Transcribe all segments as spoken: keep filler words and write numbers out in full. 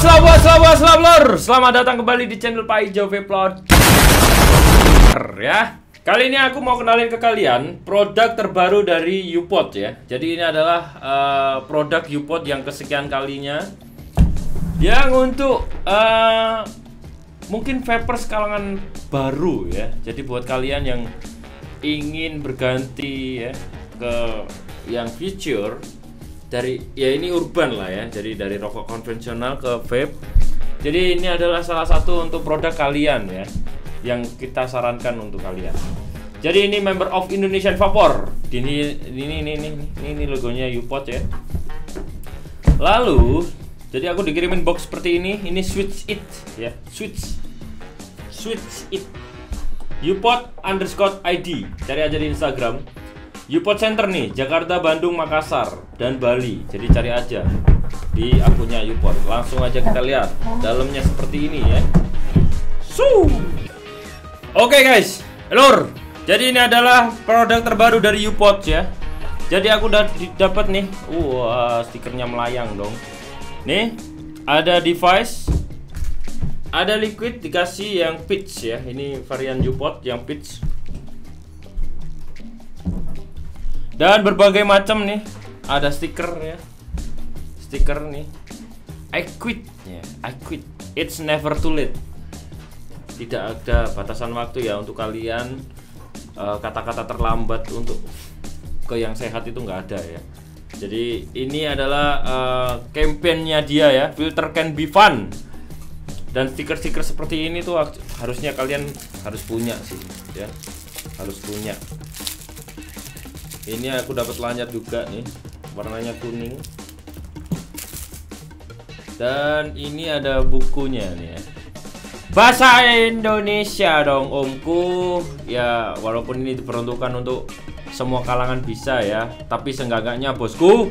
selamat, selamat, selamat, selamat datang kembali di channel Pak Ijo Vlog. Ya, kali ini aku mau kenalin ke kalian produk terbaru dari YouPod ya. Jadi ini adalah uh, produk YouPod yang kesekian kalinya, yang untuk uh, mungkin vapers kalangan baru ya. Jadi buat kalian yang ingin berganti ya ke yang future dari ya ini urban lah ya, jadi dari rokok konvensional ke vape. Jadi ini adalah salah satu untuk produk kalian ya, yang kita sarankan untuk kalian. Jadi ini member of Indonesian Vapor. Ini ini ini ini ini, ini logonya YouPod ya. Lalu jadi aku dikirimin box seperti ini. Ini switch it ya, switch switch it YouPod underscore I D. Cari aja di Instagram. YouPod Center nih, Jakarta, Bandung, Makassar, dan Bali. Jadi cari aja di akunnya YouPod. Langsung aja kita lihat dalamnya seperti ini ya. Su. Oke guys, lur. Jadi ini adalah produk terbaru dari YouPod ya. Jadi aku udah dapat nih. Wah, stikernya melayang dong. Nih, ada device, ada liquid, dikasih yang pitch ya. Ini varian YouPod yang pitch. Dan berbagai macam nih, ada stiker ya, stiker nih, I quit ya, I quit, it's never too late. Tidak ada batasan waktu ya untuk kalian. Kata-kata uh, terlambat untuk ke yang sehat itu nggak ada ya. Jadi ini adalah uh, campaignnya dia ya, filter can be fun. Dan stiker-stiker seperti ini tuh harusnya kalian harus punya sih ya, harus punya. Ini aku dapat lanyard juga nih, warnanya kuning. Dan ini ada bukunya nih ya. Bahasa Indonesia dong omku. Ya walaupun ini diperuntukkan untuk semua kalangan bisa ya, tapi seenggaknya bosku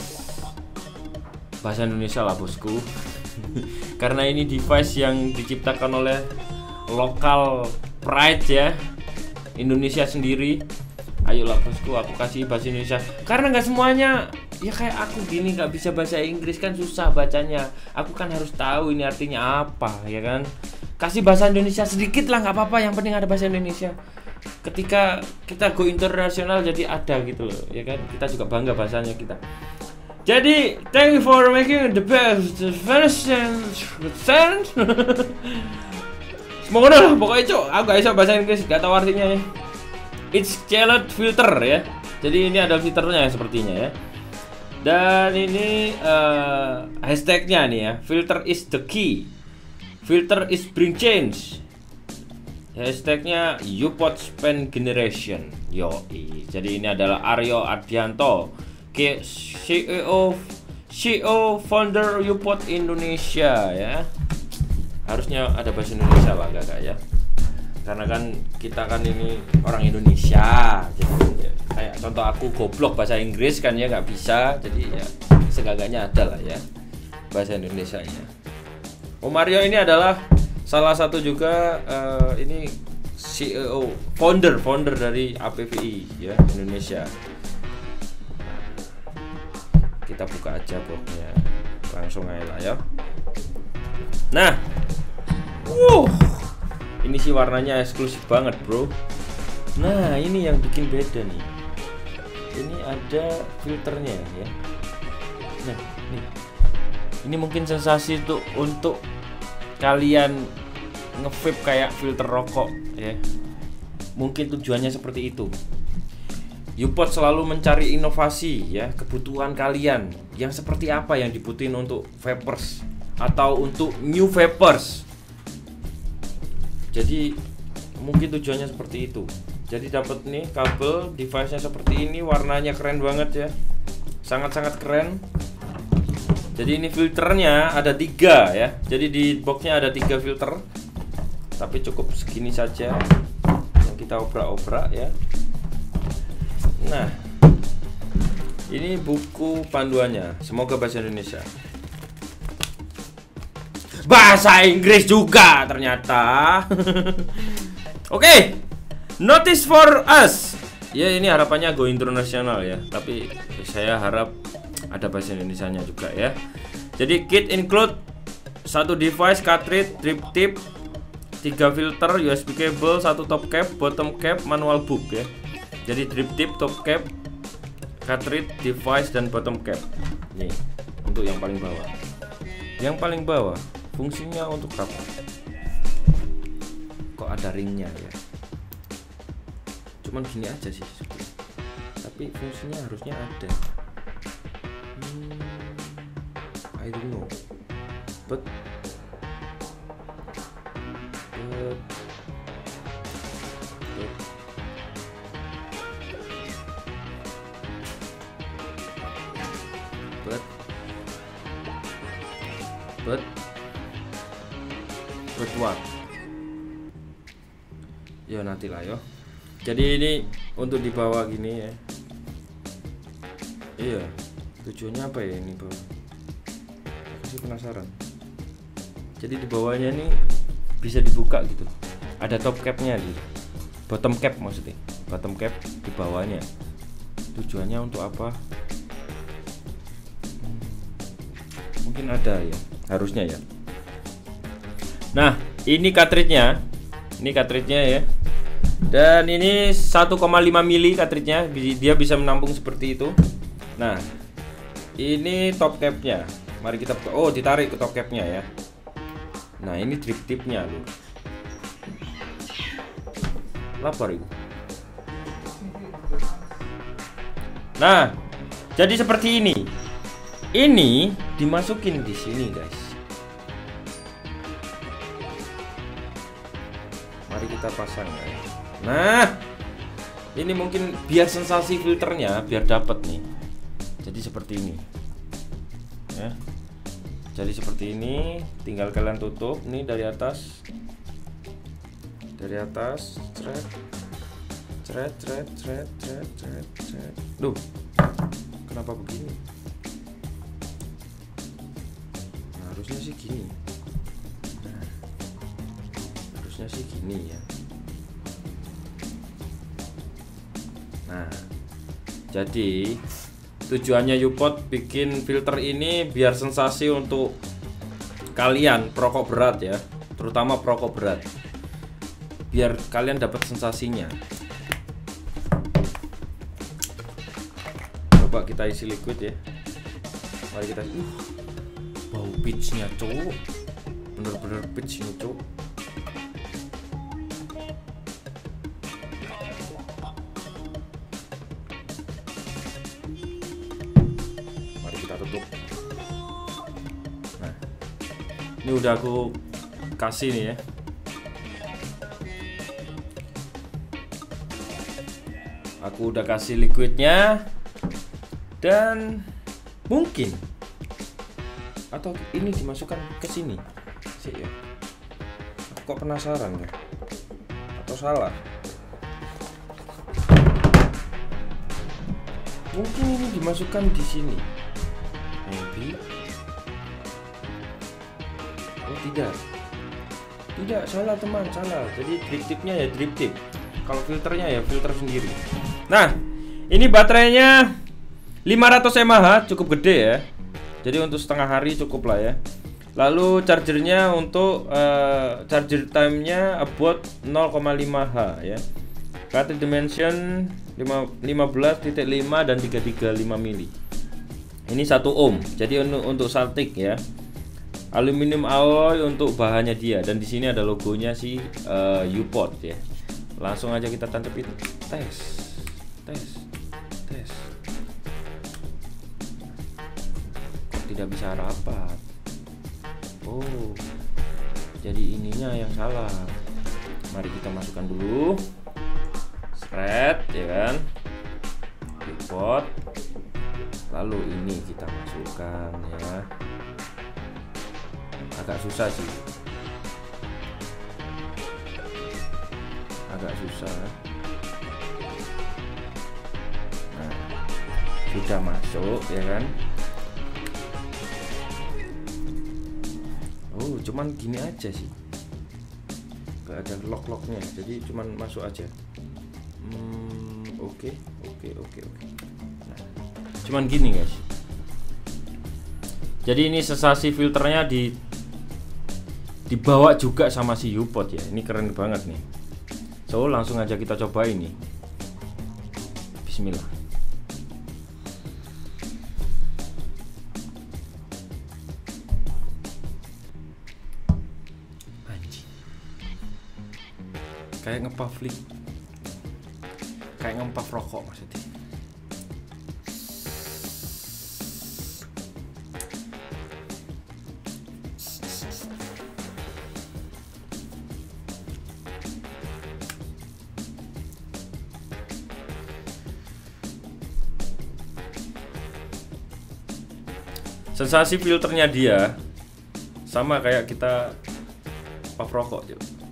bahasa Indonesia lah bosku. Karena ini device yang diciptakan oleh lokal pride ya, Indonesia sendiri. Ayolah bosku, aku kasih bahasa Indonesia. Karena nggak semuanya ya kayak aku gini nggak bisa bahasa Inggris kan susah bacanya. Aku kan harus tahu ini artinya apa ya kan. Kasih bahasa Indonesia sedikit lah nggak apa-apa. Yang penting ada bahasa Indonesia. Ketika kita go internasional jadi ada gitu loh ya kan. Kita juga bangga bahasanya kita. Jadi thank you for making the best version. Semoga lah pokoknya cok. Aku nggak bisa bahasa Inggris, nggak tahu artinya nih. It's chilled filter ya. Jadi ini ada filternya sepertinya ya. Dan ini uh, hashtagnya nih ya. Filter is the key. Filter is bring change. Hashtagnya YouPod Spend Generation. Yoi. Jadi ini adalah Aryo Ardianto, C E O C E O founder YouPod Indonesia ya. Harusnya ada bahasa Indonesia lah kakak ya. Karena kan kita kan ini orang Indonesia, jadi ya, kayak contoh aku goblok bahasa Inggris kan ya nggak bisa, jadi ya seenggaknya ada lah ya bahasa Indonesianya. Om Mario ini adalah salah satu juga uh, ini C E O, founder founder dari A P V I ya Indonesia. Kita buka aja boxnya, langsung aja lah ya. Nah, wuh. Ini sih warnanya eksklusif banget bro. Nah ini yang bikin beda nih. Ini ada filternya ya. Nah ini, ini mungkin sensasi tuh untuk kalian nge-vape kayak filter rokok ya. Mungkin tujuannya seperti itu. YouPod selalu mencari inovasi ya, kebutuhan kalian yang seperti apa yang dibutuhin untuk vapers atau untuk new vapers. Jadi mungkin tujuannya seperti itu. Jadi dapat nih kabel, device-nya seperti ini, warnanya keren banget ya, sangat-sangat keren. Jadi ini filternya ada tiga ya. Jadi di boxnya ada tiga filter, tapi cukup segini saja yang kita obrak-obrak ya. Nah, ini buku panduannya. Semoga bahasa Indonesia. Bahasa Inggris juga ternyata. Oke, okay. Notice for us. Ya ini harapannya go internasional ya. Tapi saya harap ada bahasa Indonesianya juga ya. Jadi kit include satu device, cartridge, drip tip, tiga filter, U S B cable, satu top cap, bottom cap, manual book ya. Jadi drip tip, top cap, cartridge, device, dan bottom cap. Nih untuk yang paling bawah. Yang paling bawah fungsinya untuk apa? Kok ada ringnya ya? Cuman gini aja sih, tapi fungsinya harusnya ada. Hmm, I don't know, but but but but but what? Ya nanti lah yo. Jadi ini untuk dibawa gini ya. Iya, tujuannya apa ya ini bawah? Aku sih penasaran. Jadi di bawahnya ini bisa dibuka gitu. Ada top capnya di bottom cap maksudnya. Bottom cap di bawahnya. Tujuannya untuk apa? Mungkin ada ya, harusnya ya. Nah, ini cartridge-nya. Ini cartridge-nya ya. Dan ini satu koma lima mili cartridge-nya, dia bisa menampung seperti itu. Nah, ini top cap-nya. Mari kita buka. Oh, ditarik ke top cap-nya ya. Nah, ini drip tip-nya loh. Lapar itu. Nah, jadi seperti ini. Ini dimasukin di sini, guys. Mari kita pasang ya. Nah, ini mungkin biar sensasi filternya biar dapat nih. Jadi seperti ini. Ya. Jadi seperti ini, tinggal kalian tutup nih dari atas. Dari atas, cret. Cret, cret, cret, cret, cret, cret. Duh. Kenapa begini? Nah, harusnya sih gini. Nah, harusnya sih gini ya. Nah, jadi tujuannya U-Pod bikin filter ini biar sensasi untuk kalian perokok berat ya, terutama perokok berat, biar kalian dapat sensasinya. Coba kita isi liquid ya. Mari kita. Uh, bau pitchnya cowok, bener-bener pitch ini cowok. Tutup. Nah, ini udah aku kasih nih ya. Aku udah kasih liquidnya dan mungkin atau ini dimasukkan ke sini sih ya. Aku kok penasaran ya? Atau salah? Mungkin ini dimasukkan di sini. Maybe. Oh tidak, tidak salah teman, salah. Jadi drip tipnya ya drip tip. Kalau filternya ya filter sendiri. Nah, ini baterainya lima ratus mAh, cukup gede ya. Jadi untuk setengah hari cukup lah ya. Lalu chargernya untuk uh, charger time-nya about nol koma lima H ya. Cartridge dimension lima belas titik lima dan tiga tiga lima mili. Ini satu ohm. Jadi untuk untuk saltik ya. Aluminium alloy untuk bahannya dia, dan di sini ada logonya si uh, U-Pod ya. Langsung aja kita tancapin. Tes. Tes. Tes. Kok tidak bisa rapat? Oh. Jadi ininya yang salah. Mari kita masukkan dulu. Spread ya kan. U-Pod. Lalu ini kita masukkan ya. Agak susah sih. Agak susah. Nah, sudah masuk ya kan. Oh, cuman gini aja sih. Gak ada lock-locknya. Jadi cuman masuk aja. Hmm, oke, oke, oke, oke. Nah, cuman gini guys. Jadi ini sensasi filternya di dibawa juga sama si U-Pod ya. Ini keren banget nih. So langsung aja kita coba ini. Bismillah. Anjing. Kayak ngepuff li. Kayak ngepuff rokok maksudnya. Sensasi filternya dia sama kayak kita puff rokok.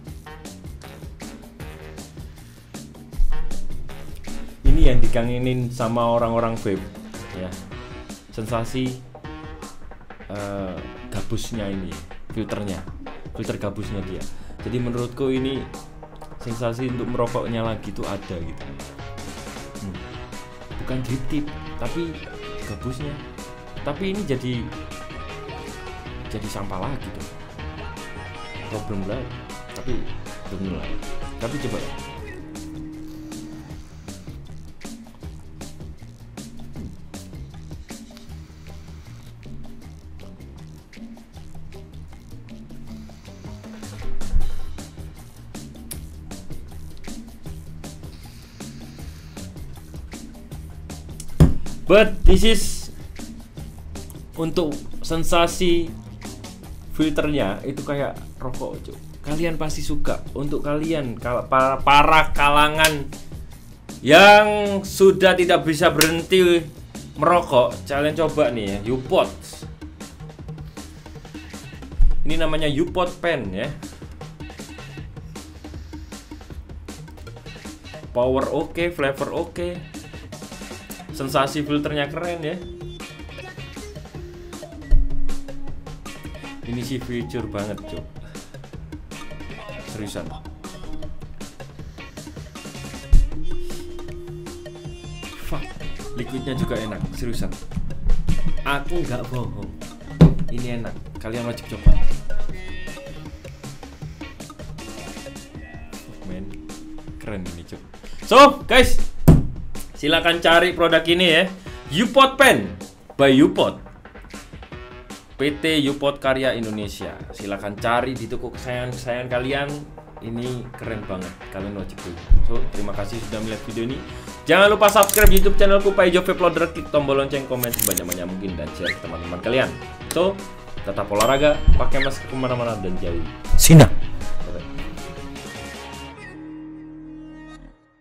Ini yang dikangenin sama orang-orang vape ya. Sensasi uh, gabusnya ini, filternya, filter gabusnya dia. Jadi menurutku ini sensasi untuk merokoknya lagi tuh ada gitu. Hmm. Bukan drip tip, tapi gabusnya. Tapi ini jadi jadi sampah lagi tuh. Problem lah. Tapi belum mulai. Tapi coba ya. But this is untuk sensasi filternya itu kayak rokok, cuy. Kalian pasti suka. Untuk kalian para, para kalangan yang sudah tidak bisa berhenti merokok, kalian coba nih ya, U-Pod. Ini namanya U-Pod Pen ya. Power oke, okay, flavor oke. Okay. Sensasi filternya keren ya. Ini sih feature banget, cok. Seriusan. Fuck. Liquidnya juga enak, seriusan. Aku nggak bohong. Ini enak. Kalian wajib coba. Oh, man. Keren ini, cok. So, guys, silakan cari produk ini ya. U-Pod Pen by U-Pod. P T U-Pod Karya Indonesia. Silakan cari di toko kesayangan-kesayangan kalian. Ini keren banget. Kalian wajib dulu. So, terima kasih sudah melihat video ini. Jangan lupa subscribe YouTube channelku Paijo Vape Loader, klik tombol lonceng, komen sebanyak-banyak mungkin dan share ke teman-teman kalian. So, tetap olahraga, pakai masker kemana-mana dan jauhi sinar.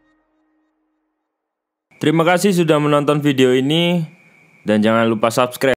Terima kasih sudah menonton video ini dan jangan lupa subscribe.